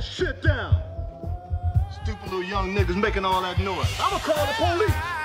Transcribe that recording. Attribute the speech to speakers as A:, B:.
A: that shit down. Stupid little young niggas making all that noise. I'ma call the police.